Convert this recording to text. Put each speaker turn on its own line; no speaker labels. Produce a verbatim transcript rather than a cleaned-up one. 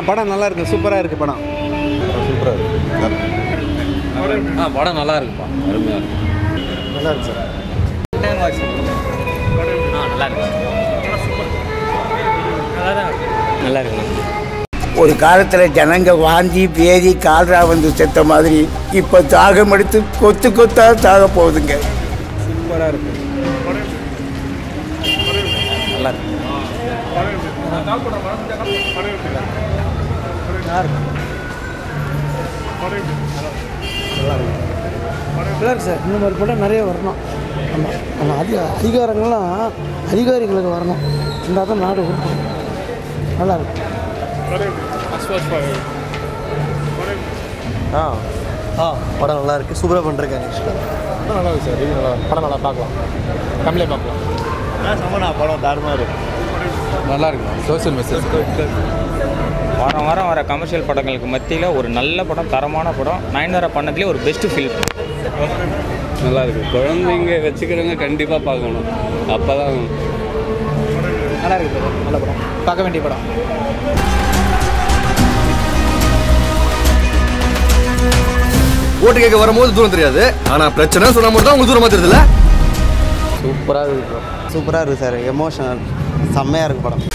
படம் நல்லா இருக்கு, சூப்பராக இருக்குது படம்.
சூப்பராக இருக்கு.
ஆ படம் நல்லா இருக்குப்பா, அருமையாக இருக்கு.
நல்லா இருக்கு சார்.
ஆ நல்லா இருக்கு. நல்லா இருக்கு.
ஒரு காலத்தில் ஜனங்க வாந்தி பேதி கால்ரா வந்து செத்த மாதிரி இப்போ தாகம் எடுத்து கொத்து கொத்தா தாக போகுதுங்க.
சூப்பராக இருக்கு.
நல்லா இருக்கு.
நல்லா இருக்கு சார். இந்த மாதிரி படம் நிறைய வரணும். ஆமாம், ஆனால் அதிக அதிகாரங்கள்லாம் அதிகாரிகளுக்கு வரணும். இந்த தான் நாடு உருப்படும். நல்லா இருக்கு.
ஆ ஆ படம் நல்லா இருக்குது. சூப்பராக பண்ணிருக்காங்க.
நல்லா இருக்கு சார். நல்லா படம் நல்லா பார்க்கலாம். தமிழே பார்க்கலாம்.
சமனா படம் தாறுமாறு இருக்கு.
நல்லா இருக்கு. Social message.
வாரம் வாரம் வர கமர்ஷியல் படங்களுக்கு மத்தியில் ஒரு நல்ல படம், தரமான படம். நயன்தாரா பண்ணதுலேயே ஒரு பெஸ்ட்டு ஃபில்ம்.
நல்லா இருக்கு. குழந்தைங்க வச்சுக்கிறவங்க கண்டிப்பாக பார்க்கணும். அப்போ தான்
நல்லா இருக்குது. நல்ல படம், பார்க்க வேண்டிய படம்.
ஓட்டு கேட்க வரும்போது தூரம் தெரியாது, ஆனால் பிரச்சனை சொன்ன மட்டும் தான் உங்களுக்கு தூரமாக தெரியுதுல்ல.
சூப்பராக இருக்கு.
சூப்பராக இருக்குது சார். எமோஷனல் செம்மையாக இருக்குது படம்.